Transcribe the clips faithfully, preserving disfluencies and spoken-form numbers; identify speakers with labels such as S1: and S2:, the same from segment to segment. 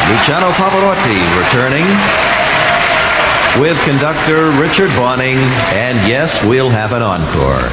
S1: Luciano Pavarotti returning with conductor Richard Bonning, and yes, we'll have an encore.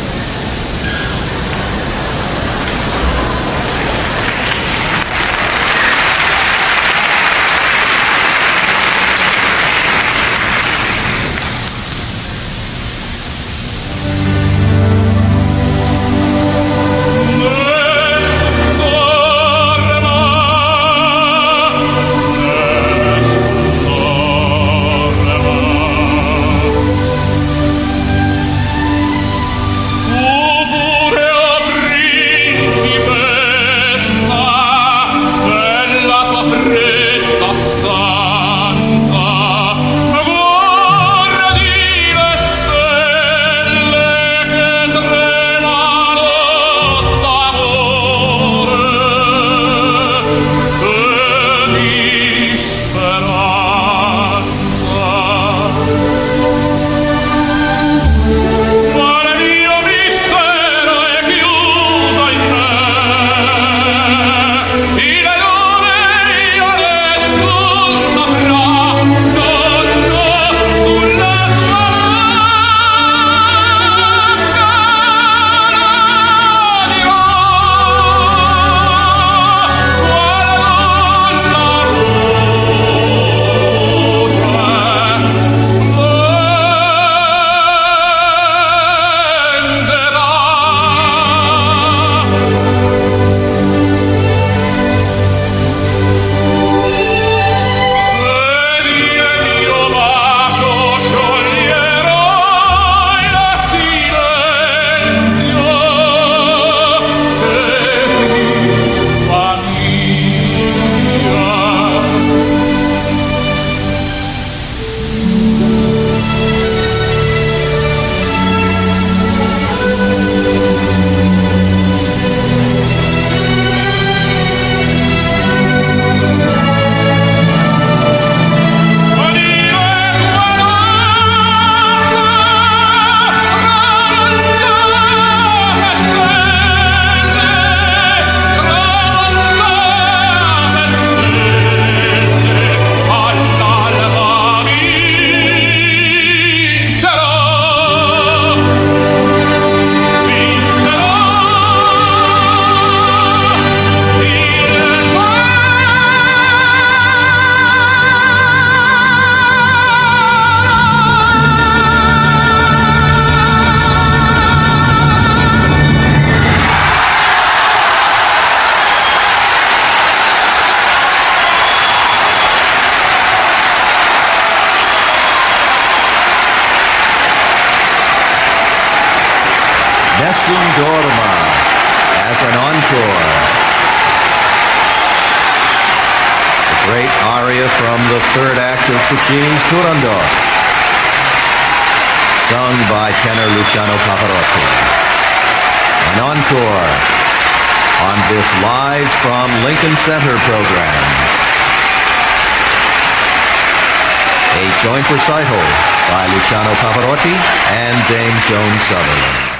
S1: Nessun Dorma as an encore. The great aria from the third act of Puccini's Turandot, sung by tenor Luciano Pavarotti. An encore on this Live from Lincoln Center program. A joint recital by Luciano Pavarotti and Dame Joan Sutherland.